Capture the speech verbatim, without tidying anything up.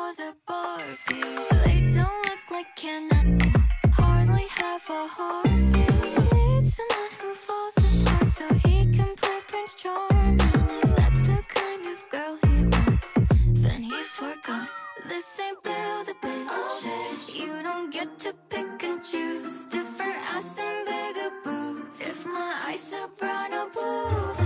for the Barbie. They don't look like Ken at all, hardly have a heartbeat. Need someone who falls apart so he can play Prince Charming. If that's the kind of girl he wants, then he forgot. This ain't Build-A-Bitch. You don't get to pick and choose. Different ass and bigger boobs. If my eyes are brown or blue,